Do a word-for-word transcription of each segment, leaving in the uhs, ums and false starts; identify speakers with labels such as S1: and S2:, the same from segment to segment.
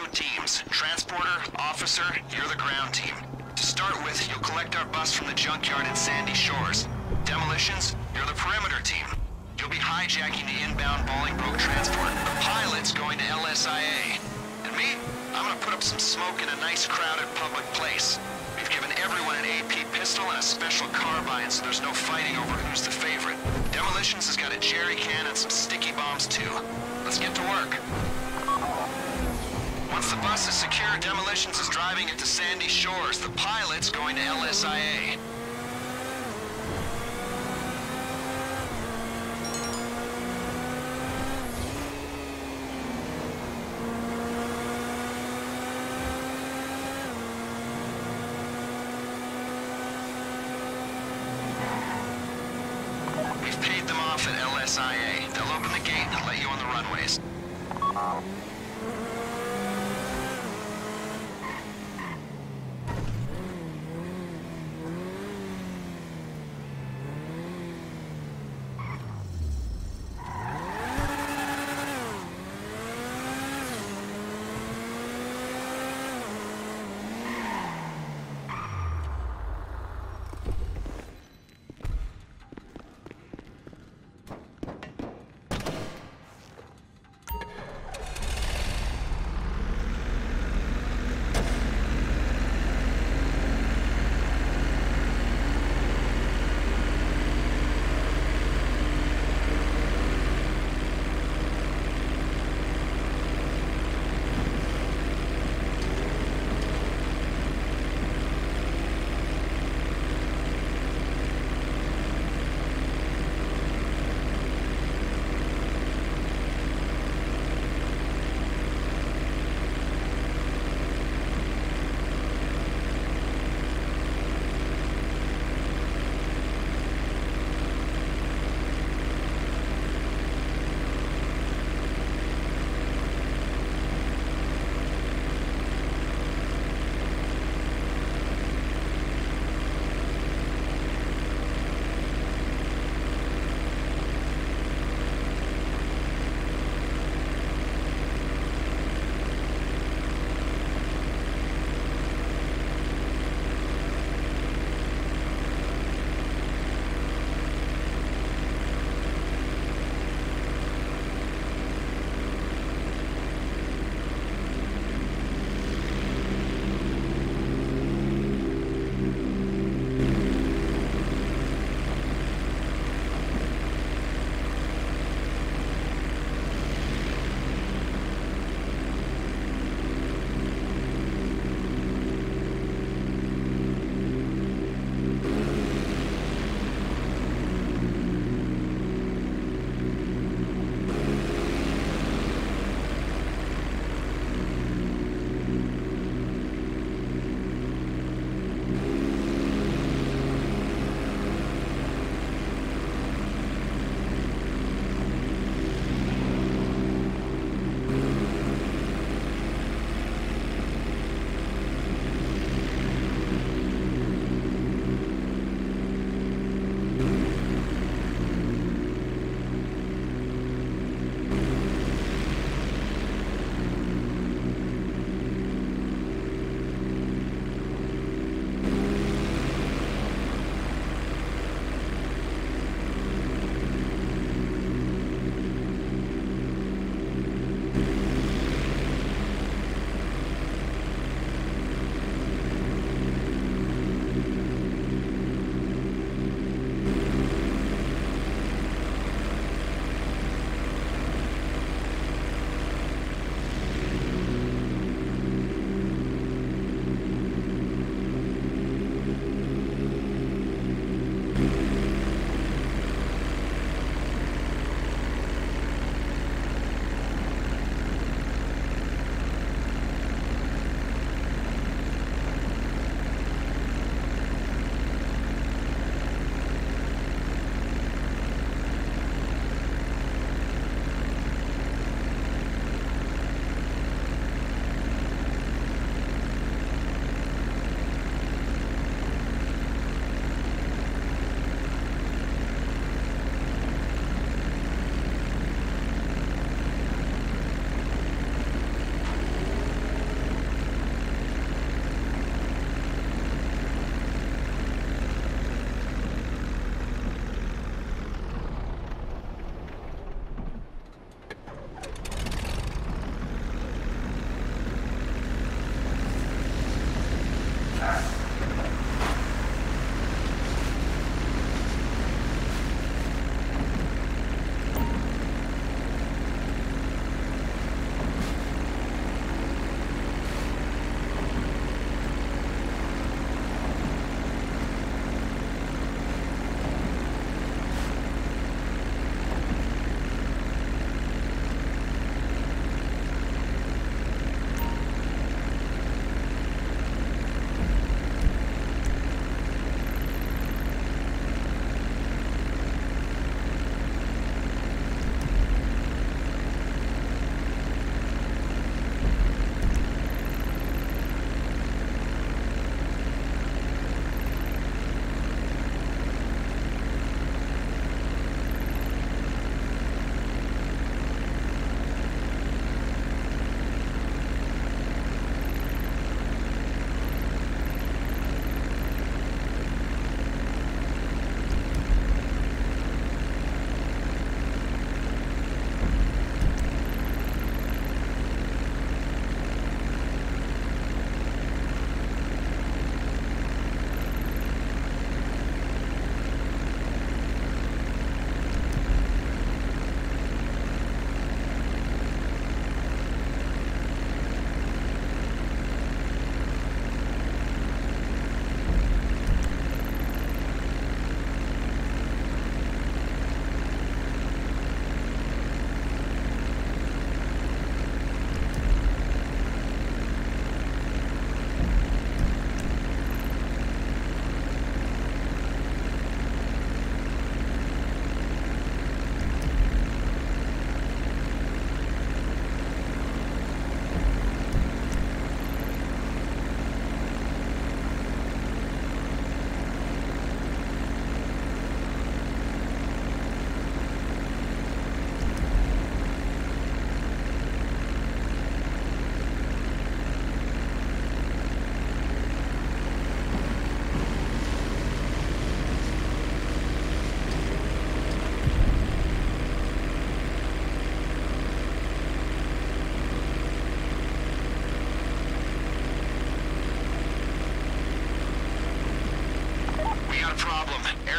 S1: teams. Transporter, officer, you're the ground team. To start with, you'll collect our bus from the junkyard in Sandy Shores. Demolitions, you're the perimeter team. You'll be hijacking the inbound Bolingbroke transport. The pilot's going to L S I A. And me, I'm gonna put up some smoke in a nice crowded public place. We've given everyone an A P pistol and a special carbine, so there's no fighting over who's the favorite. Demolitions has got a jerry can and some sticky bombs too. Let's get to work. Once the bus is secure, Demolitions is driving it to Sandy Shores. The pilot's going to L S I A. We've paid them off at L S I A. They'll open the gate and let you on the runways.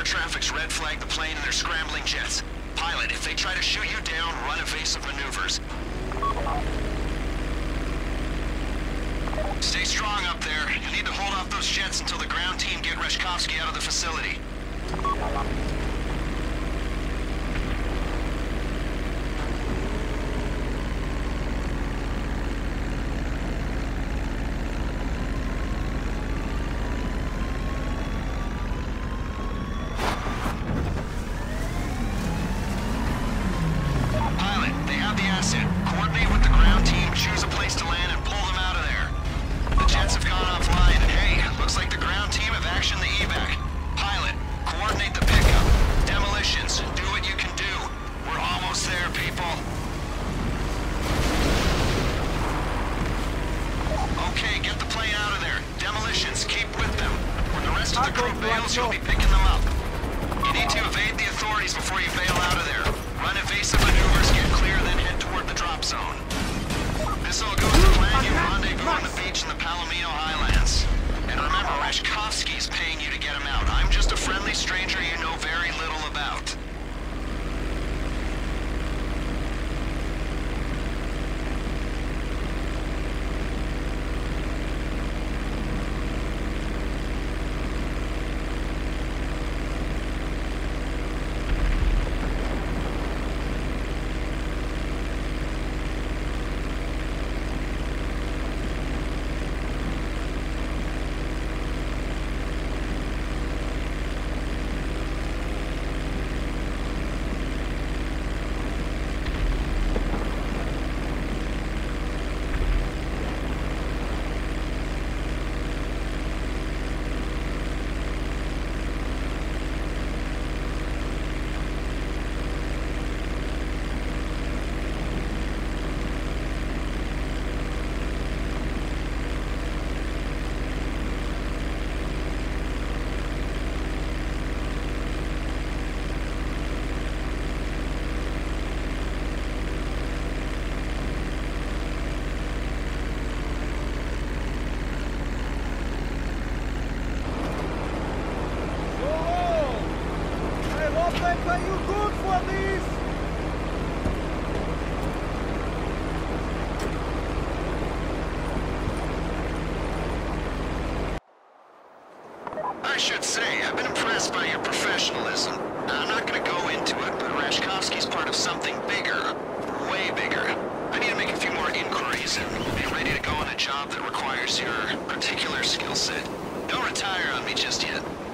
S1: traffic's red flagged the plane and they're scrambling jets. Pilot, if they try to shoot you down, run evasive maneuvers. Stay strong up there. You need to hold off those jets until the ground team get Reshkovsky out of the facility. You'll be picking them up. You need to evade the authorities before you bail out of there. Run evasive maneuvers, get clear, then head toward the drop zone. This all goes to plan. You rendezvous on the beach in the Palomino Highlands. And remember, Reshkovsky's paying you to get him out. I'm just a friendly stranger you know very little about.
S2: Are you good for this?
S1: I should say, I've been impressed by your professionalism. Now, I'm not gonna go into it, but Reshkovsky's part of something bigger. Way bigger. I need to make a few more inquiries and be ready to go on a job that requires your particular skill set. Don't retire on me just yet.